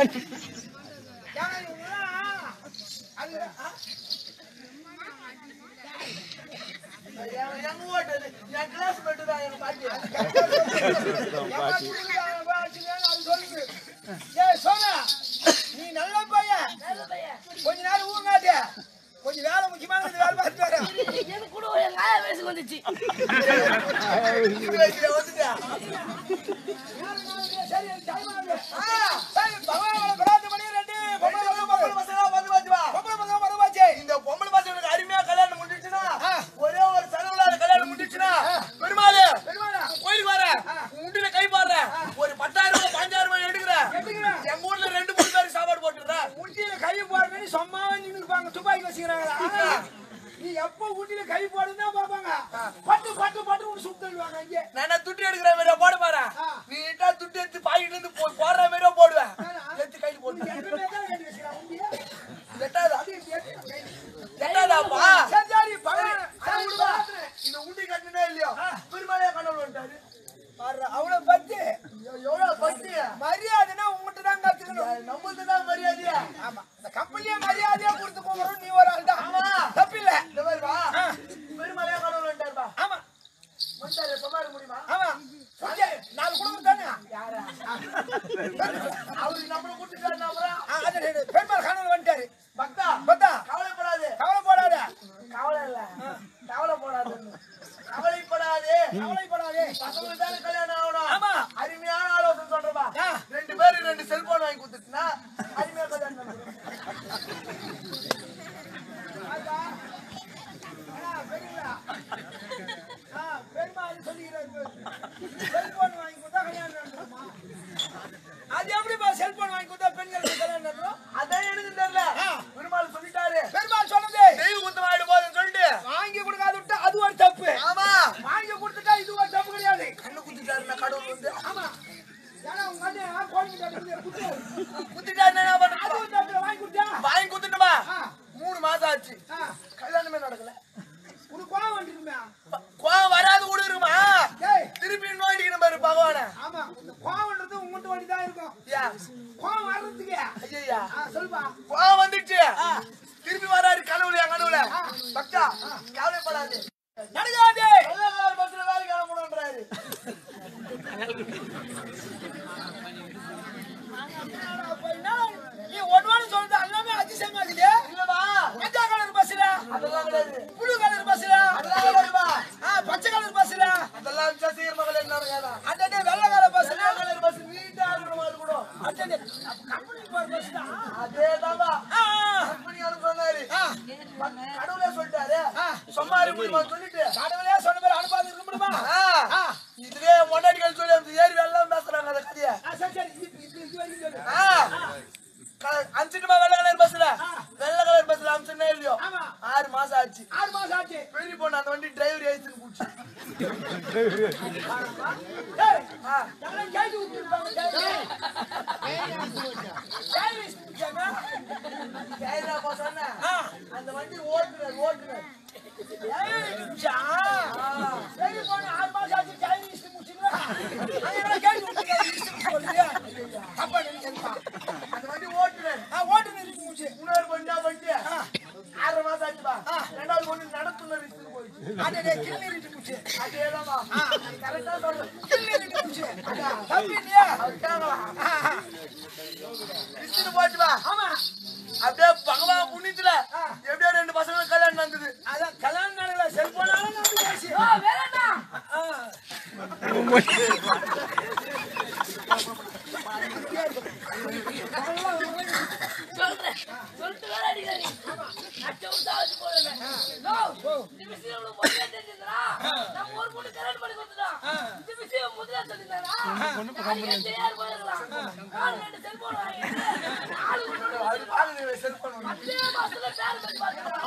நீ நல்ல பையன் கொஞ்ச நேரம் ஊங்காட்டிய கொஞ்சம் வேலை முக்கியமான வேலை பார்த்து கூட வயசுக்கு வந்துச்சு இந்த பொம்பளை பசங்களுக்கு அருமையா கல்யாணம் முடிச்சுன்னா ஒரே ஒரு செலவுல கல்யாணம் முடிச்சுன்னா பெருமாளே கோயிலுக்கு வர முண்டில கை பாடுற ஒரு 10,000 ரூபாய் 5,000 ரூபாய் எடுக்கிறேன் எங்க ஊர்ல 2-3 பேருக்கு சாப்பாடு போட்டுறேன் முண்டில கை போடுறேன்னு சும்மா நின்னுப்பாங்க துப்பாக்கி வச்சுக்கிறாங்க நீ எப்ப ஊட்டில கை போடுன்னா பாப்பாங்க பட்டு பட்டு பட்டு ஒரு சுட்டு தள்ளுவாங்க இங்க நான் துட்டு எடுக்கிற மாதிரியா போட பாரு நீட்டா துட்டு எடுத்து பாக்கிட்டு இருந்து போடுற மாதிரியா போடுவேன் எடுத்து கை போடு இந்த உண்டி கட்டினா இல்லையோ பெருமாளையா கனவு வந்துட்டாரு அவ்வளவு பத்தி எவ்வளவு பத்தி மரியாதைன்னா உங்ககிட்ட தான் கத்துக்கணும் நம்மளுக்கு தான் மரியாதையா ஆமா இந்த கம்பெனியே மரியாதையா கொடுத்து போகிறோம் நீ ஒரு ஆள் தான் ஆமா தப்பில்ல இந்த மாதிரி வா பெருமாளையா கனவு வந்துட்டாருப்பா ஆமா வந்துட்டாரு சொன்னாரு முடியுமா ஆமா நாலு குடும்பம் தானே யாரா அவரு நம்மள கூட்டிட்டாரு அப்புறம் பெருமாள் கனவு வந்துட்டாரு பக்தா பக்தா கவலைப்படாது கவலைப்படாத கவலை இல்ல கவலைப்படாது கவலைப்படாதே கவலைப்படாதே பசங்களுக்கு தானே கல்யாணம் ஆகணும் ஆமா அருமையான ஆலோசனை சொல்றப்பா 2 பேருக்கு 2 செல்போன் வாங்கி கொடுத்துட்டுனா அருமையா கல்யாணம் பெருமாள் சொல்லிக்கிறாரு செல்போன் வாங்கி கொடுத்தா கல்யாணம் நடக்குமா அது எப்படிப்பா செல்போன் வாங்கி கொடுத்தா பெண்களுக்கு கல்யாணம் நடக்கும் அதான் எனக்கு தெரியல பெருமாள் சொல்லிட்டாரு பெருமாள் சொன்னது தெய்வ குத்தம் ஆயிடு போதுன்னு சொல்லிட்டு வாங்கி கொடுக்காது விட்டா அது ஒரு தப்பு ஆமா வாங்கி கொடுத்துட்டா இது ஒரு தப்பு கிடையாது கண்ணு குத்திட்டாரு நான் கடவுள் வந்து ஆமா ஏன்னா உங்க அண்ணன் கோழிக்கு குத்திட்டாரு அது ஒரு தப்பு வாங்கி கொடுத்துட்டுமா 3 மாசம் ஆச்சு கல்யாணமே நடக்கல உனக்கு கோவம் வந்துருக்குமே கோவம் வராது கூட இருக்குமா திருப்பி நோண்டிக்கணும் பாரு பகவான ஆமா இந்த கோவம்ன்றது உங்கள்கிட்ட வண்டி தான் இருக்கும் கோவம் வர்றதுக்கு ஐயா சொல்லுப்பா கோவம் வந்துச்சு திருப்பி வராரு கனவுல பக்தா கவலைப்படாது நடக்காதே பஸ்ல வேலை கிளம்பணும்ன்றாரு நீ ஒன்னு சொல்றது எல்லாமே அதிசயமா இருக்குது இல்லவா மஞ்சள் கலர் பஸ்ல அதெல்லாம் கிடையாது புளு கலர் பஸ்ல அதெல்லாம் கிடையாதுமா பச்சை கலர் பஸ்ல அதெல்லாம் சசீர் மகள் என்ன இருக்காதா அடடே வெள்ளை கலர் பஸ் நீட்டா இருக்கிற மாதிரி கூட அடடே கம்பெனி போற பஸ் தான் அதேதாமா கம்பெனியால சொன்னாரு கடவுளே சொல்லிட்டாரு சொம்மாரி முடியுமா சொல்லிட்டு கடவுளே சொன்ன மாதிரி அனுப்பாது இருக்க முடியுமா இதுவே மொண்டாடிகள் சொல்லி அந்த ஏறி வெள்ளம் பேசுறாங்க அந்த கதையை அனுப்பிச்சுட்டுமா வெள்ளை கலர் பஸ்ல அனுப்பிச்சுட்டே இல்லையோ 6 மாசம் ஆச்சு பெரிய பொண்ணு அந்த வண்டி டிரைவர் ஏசிட்டு போச்சு அந்த வண்டி ஓட்டுனர் பெரிய பொண்ணு 6 மாசம் ஆச்சு சைனீஸ் முடிச்சுங்களா அந்த வண்டி ஓட்டுனர் முடிச்சு இன்னொரு பொண்ணா வண்டி 6 மாசம் ஆச்சுப்பா 2வது பொண்ணு நடத்துனர் இருக்கு போயிடுச்சு அதே கிளினிட்டு முடிச்சு அதேதாமா கரெக்டா சொல்ற கிளினிட்டு முடிச்சு தம்பி இல்லையா அவட்டாங்களா இஸ்து போச்சுப்பா ஆமா அப்படியே பகவான் புண்ணியத்துல எப்படியோ 2 பசங்களுக்கு கல்யாணம் நடந்தது அதான் கல்யாணம் நடக்கல செல்போனால நடந்து போச்சு வேறடா சொல்லிட்டு வேற அடிக்காரி அச்சவுதாச்சு போறேன் நோ இந்த விஷயம் முதல்ல தெரிஞ்சதா நம்ம ஒரு பொண்ணு கரெக்ட் பண்ணி கொடுத்துட்டோம் இந்த விஷயம் முதல்ல தெரிஞ்சதா பொண்ணு கம்பெனி யார் போறலாம் நான் 2 செல்போன் வாங்கி 4 கொண்டு பாருங்க செல்போன் அதே மாசத்துல பேர் பண்ணி பாருங்க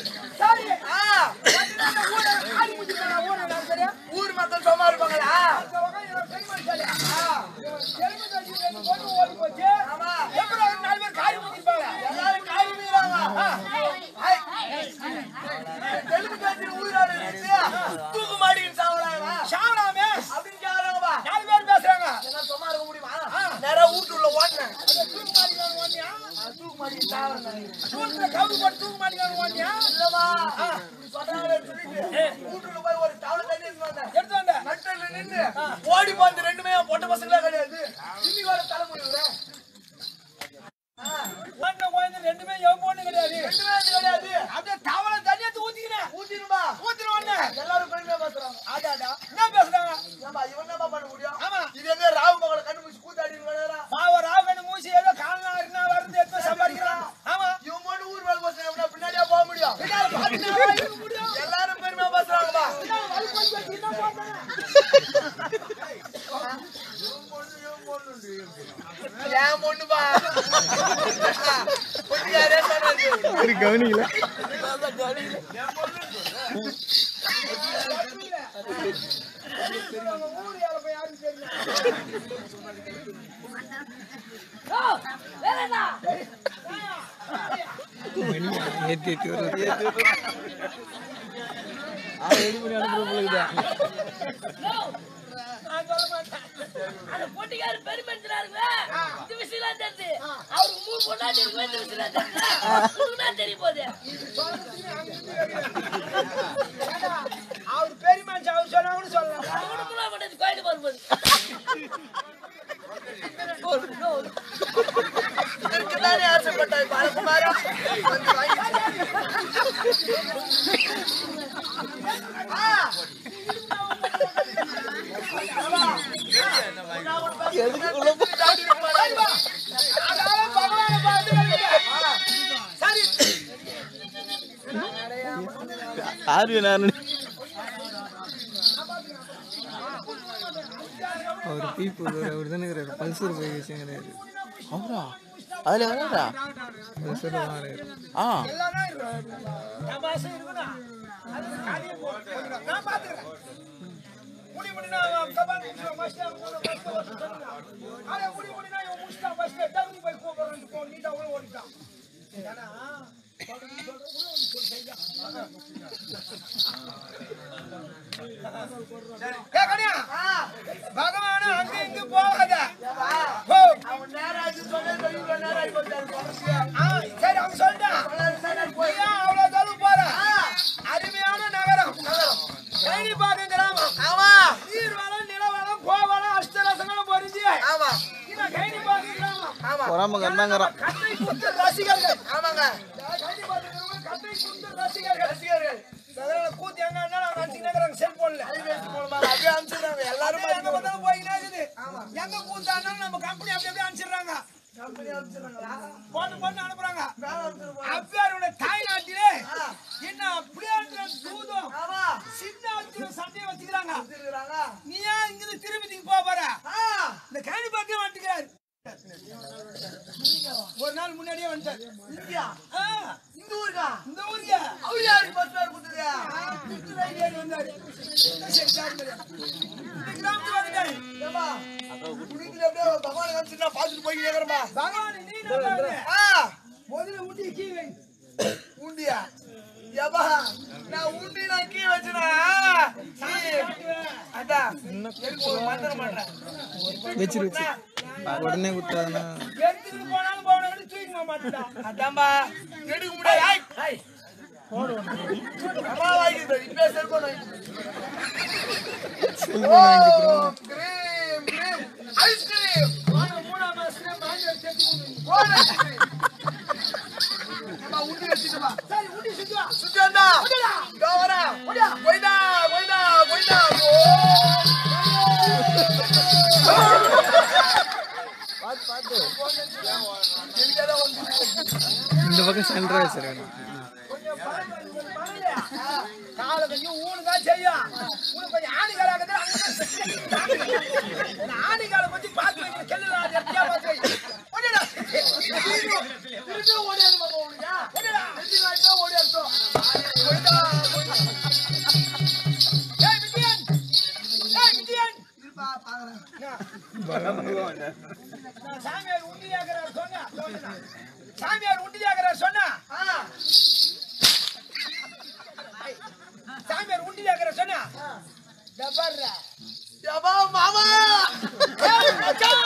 ஊர் மக்கள் சும்மா இருப்பாங்களா பொண்ணு ஓடி போச்சு. எப்படி ஒரு 4 பேர் காரி ஊத்திருப்பாங்க. எல்லாரும் காரி ஊத்துறாங்க. தெலுங்கு பேசின ஊராடு தூக்கு மாட்டின்னு சாவறாங்களா? சாவறாமே அப்படின்னு கேக்குறாங்கப்பா. 4 பேர் பேசுறாங்க. என்ன சும்மா இருக்க முடியுமா? நேரா வீட்டுக்குள்ள ஓடுனேன். அந்த தூக்கு மாட்டிக்கான ஓடியா? தூக்கு மாட்டி சாவறாங்க. தூக்குல கவுரு போட்டு தூக்கு மாட்டிக்கான ஓடியா? இல்லவா? சொன்னாங்களே சொல்லிட்டு வீட்டுக்குள்ள போய் ஒரு டவல் தண்ணி எடுத்து வந்தேன். நட்டல நின்னு ஓடி போந்து ரெண்டுமே பொட்ட பசங்களே கிடையாது. இன்னி வர தலைமுறையில ஒண்ணு கோயந்த ரெண்டுமே எவன் பொண்ணு கிடையாது. ரெண்டுமே கிடையாது. அப்படியே டவல தண்ணி எடுத்து ஊத்திடுமா? ஊத்திடுவானே. எல்லாரும் பெருமையா பேசுறாங்க. ஆடாடா. என்ன பேசுறாங்க? ஏம்பா இவன் என்னப்பா பண்ண முடியும்? ஆமா. இது எங்க ராவு மகள கண்ணு மூசி கூத்தாடின்னு வரறா. பாவ ராவு கண்ணு மூசி ஏதோ கால்னா அரினா வரது எடுத்து சம்பாதிக்கிறான். ஆமா. இவன் மட்டும் ஊர் மேல போறேன் அப்படினா பின்னாடியே போக முடியும். பின்னாடி பாத்துனா இருக்க முடியும். எல்லாரும் பெருமையா பேசுறாங்கப்பா. வல்பன் வச்சி என்ன போறாங்க? ஏன் பொண்ணுப்பா? பொண்ணுயாரே சொன்னது. ஒரு கவனிக்கல. ஏன் பொண்ணு? ஊர் யார போய் யாரும் தெரியல. ஓ வேறனா ஏத்தி வருது. ரெடி பண்ணி அனுப்புற போலக்குதா. நான் சொல்ல மாட்டேன். அந்த போட்டிக்கார பெருமைன்றாருங்க. இந்த விஷயம்லாம் தெரியுது. அவருக்கு 3 பொண்டாட்டி இருக்கு. இந்த விஷயம்லாம் தெரியுது. உங்களுக்கு தெரிய போகுது. அவர் பெரிய மனுஷன் அவர் சொன்னாங்கன்னு சொல்லலாம். அவனுக்குள்ள கொண்டு கோயிலுக்கு வரும்போது இதுக்குதானே ஆசைப்பட்டாய் பாலகுமாரா? வந்து வாங்கி அவர் பீப்பு அவர் தானே பல்சர் போய் விஷயம் கிடையாது. அவரா அதுல வராரா? பல்சர் வாங்குறாரு. பகவான அங்க இங்க போகாத. சரி அவங்க சொல்லிட்டான். அவ்வளவு தூரம் போற அருமையான நகரம் கைனிப்பாக்கம் கிராமம். நீர்வளம் நிலவளம் கோவளம் அஷ்டரசங்களும் பொருந்தி கைனிப்பாக்கம் கிராமம். கட்டை குத்து ரசிகர்கள். ஆமாங்க கட்டை குத்து ரசிகர்கள். கூத்து எங்க இருந்தாலும் செல்போன்ல அப்படியே அனுப்பிச்சிடுறாங்க. எல்லாரும் போய்கிட்டே இருக்குது. எங்க கூத்தானாலும் நம்ம கம்பெனி அப்படியே அனுப்பிச்சிடுறாங்க. பொண்ணு அனுப்புறாங்க. அப்பேருடைய தாய்நாட்டிலே என்ன அப்படியே தூதும் சின்ன சண்டையை வச்சுக்கிறாங்க. நீ ஏன் இங்கிருந்து திருப்பதிக்கு போற? இந்த கேணி பக்கம் வந்துக்கிறாரு. ஒரு நாள் முன்னாடியே வந்துட்டார். இந்த ஊருக்கா? இந்த ஊருக்கு அவரு யாருக்கு பஸ் பேர் கொடுத்தது? வந்தாரு. இந்த கிராமத்துக்கு வந்துட்டாரு. பகவான் வந்து பாத்துட்டு போய் கேக்குறமா? பகவான் நீ முதல்ல ஊட்டி கீ வை. ஊண்டியா? யப்பா நான் ஊட்டி நான் கீ வச்சனா அதான் எனக்கு ஒரு மந்திரம் பண்றேன். வச்சிரு உடனே குத்தாதுன்னா எடுத்துட்டு போனாலும் போனாலும் தூக்கிக்க மாட்டேடா. அதான்பா எடுக்க முடியாது. ஹாய் போடு. அம்மா வாங்கிட்டு இப்ப செல்போன் வாங்கிட்டு. செல்போன் வாங்கிக்கிறோம். Cream cream ice cream. வாங்க மூணாம் மாசத்துல மாஞ்ச செத்து போடு. அம்மா ஊட்டி வச்சிட்டு வா. சரி ஊட்டி சுத்து வா. சுத்துடா. இதோ வரா. போடா. போய்டா போய்டா போய்டா. பாத்து இந்த பக்கம் சென்டரா வச்சிருக்காங்க. கால கொஞ்சம் ஊனுதா செய்யும். உனக்கு கொஞ்சம் ஆணி காலாக்குது. ஆணி கால கொஞ்சம் பார்த்து வைக்கிற செல்லுல எப்படியா பார்த்து ஓடிடா. திருப்பி ஓடியாது மாமா ஓடியா? ஓடிடா. ஓடியாட்டோம். ஏய் விஜயன். இருப்பா பாக்குறேன். சாமியார் உண்டியாகிறார் சொன்னா சாமியார் உண்டியாகிறார் சொன்னா சாமியார் உண்டியாகிறார் சொன்னா டபர்ரா யப்பா மாமா ஏய் மச்சான்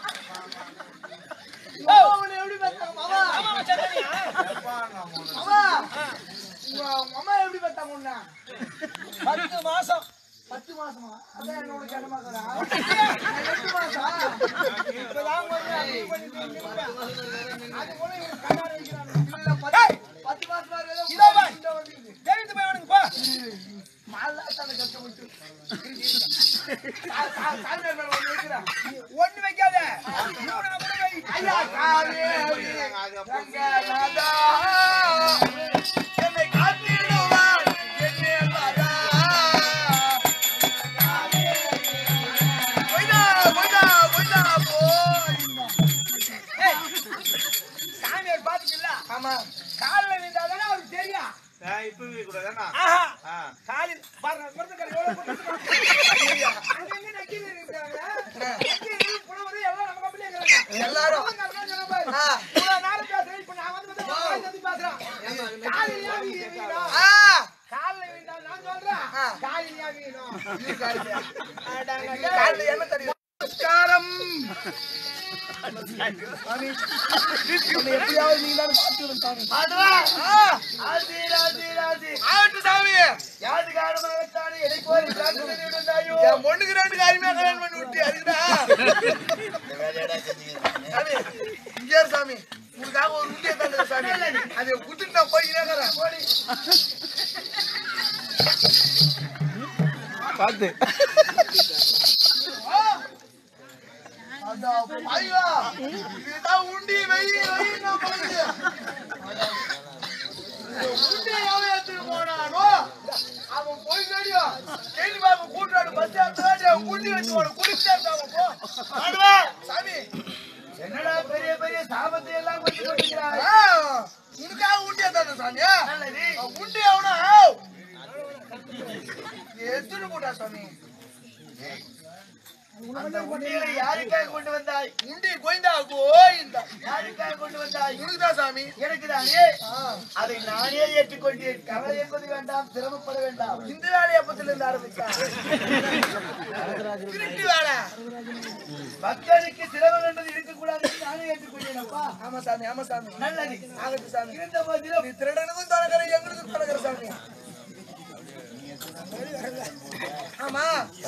மாமா எப்படி பார்த்தாங்க மாமா மாமா மச்சான் தானியா மாமா மாமா எப்படி பார்த்தாங்க உன்ன 10 மாசம் 10 மாசமா அதான் என்னோட கடமைடா 8 மாசம் இப்பதான் கொஞ்சம் அப்படி பண்ணி அது போல கண்ணாடி வைக்கிறாங்க இல்ல 10 மாசமா இருக்கே இதோ வா தெரிந்து போய் அவனுக்கு போ மாலா தான கஷ்டப்பட்டு சாமியார் மேல வந்து வைக்கிறா ஒண்ணு வைக்காத இவனை கூட வை ஐயா காவே ரங்கநாதா என்னை காத்திடுவாய் என்னே பாரா போய்டா போய் சாமியார் பாத்துக்கல ஆமா கால்ல விழுந்தாதானே அவருக்கு தெரியும் இப்பவே கூடாதானா ஆஹா காலில் பாருங்க மருந்துக்கார எவ்வளவு போட்டு அங்க எங்க நக்கில இருக்காங்க நக்கில புலவரு எல்லாம் நம்ம கம்பெனில இருக்காங்க எல்லாரும் இவ்வளவு நேரம் பேசுறேன் இப்ப நான் வந்து வாய் தட்டி பேசுறேன் காலில் ஏன் வீணா கால்ல வீணா நான் சொல்றேன் காலில் ஏன் வீணா கால்ல என்ன தெரியும் நமஸ்காரம் எப்படியாவது நீங்க தான் பாத்து சாமி யாரு காரணமாகத்தானே எதை கோரி பிரார்த்தனை என் பொண்ணுக்கு 2 காரியமே கல்யாணம் பண்ணி விட்டு அதுக்குடா சாமி இங்கே சாமி உங்களுக்காக ஒரு உண்டியை தந்தது சாமி அதை குடுத்துட்டு நான் போய்க்கிறேன் போடி பார்த்து ஐயா இதுதான் உண்டி வெயி நான் பழகுது உண்டி எவன் எடுத்துட்டு போனானோ அவன் போய் தெரியும் கேள்வி பாபு கூட்டாடு பஸ் அவன் குண்டி வச்சு போன குடிச்சாரு அவன் போ சாமி என்னடா பெரிய பெரிய சாபத்தை எல்லாம் கொஞ்சம் பண்ணிக்கிறாங்க உனக்காக உண்டியா தானே சாமி உண்டி அவனா எடுத்துட்டு போட்டா சாமி அந்த உண்டியை யாருக்காக கொண்டு வந்தாய் உண்டி கோயிந்தா கோயிந்தா யாருக்காக கொண்டு வந்தாய் உனக்குதான் சாமி எனக்கு தானே அதை நானே ஏற்றுக்கொண்டேன் கவலை என்பது வேண்டாம் சிரமப்பட வேண்டாம் இந்த வேலையை அப்பத்துல இருந்து ஆரம்பிச்சா திருட்டு வேலை பக்தனுக்கு சிரமம் என்பது இருக்கக்கூடாது நானே ஏற்றுக்கொண்டேன் அப்பா ஆமா சாமி நல்லது ஆகட்டும் சாமி இருந்த போதிலும் திருடனுக்கும் தொடங்குற எங்களுக்கும் தொடங்குற சாமி ஆமா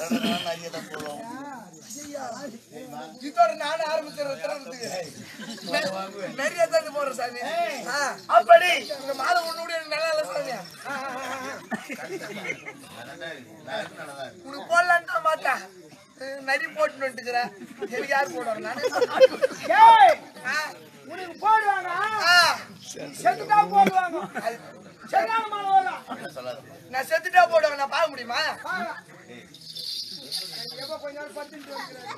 இதோட நானே ஆரம்பிச்சிடறேன் நிறைய தண்ணி போடுற சாமி அப்படி இந்த மாலை ஒண்ணு நல்லா இல்ல சாமி உனக்கு போடலான்னு தான் மாட்டேன் நரி போட்டுன்னு வந்துக்கிறேன் எனக்கு யாரு போடுவாங்க நானே உனக்கு போடுவாங்க செத்துட்டா போடுவாங்க சரியான மாலை வரும் நான் செத்துட்டா போடுவாங்க நான் பார்க்க முடியுமா எப்ப கொஞ்ச நாள் படுத்துட்டு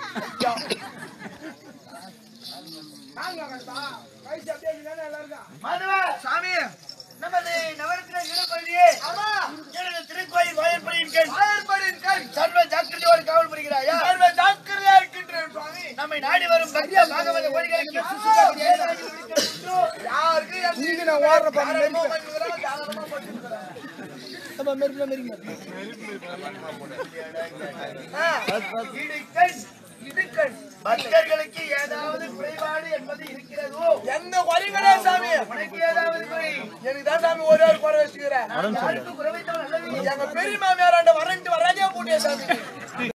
சாமி நமது நவரத்தின இடப்பள்ளியே எனது திருக்கோயில் வாயற்படியின் கண் சர்வ ஜாக்கிரதையோடு காவல் புரிகிறாயா சர்வ ஜாக்கிரதையா இருக்கின்றேன் சுவாமி நம்மை நாடி வரும் பக்தியா பாகவத கோடிகளுக்கு யாருக்கு நான் ஓடுறப்ப பக்தர்களுக்கு ஏதாவது குறைபாடு என்பது இருக்கிறதோ எந்த குறைகளே சாமி உனக்கு ஏதாவது குறை எனக்கு தான் சாமி ஒரே ஒரு குறை வச்சுக்கிறேன் எங்க பெரிய மாமியார் வரண்டு வராஜா போட்டியா சாமி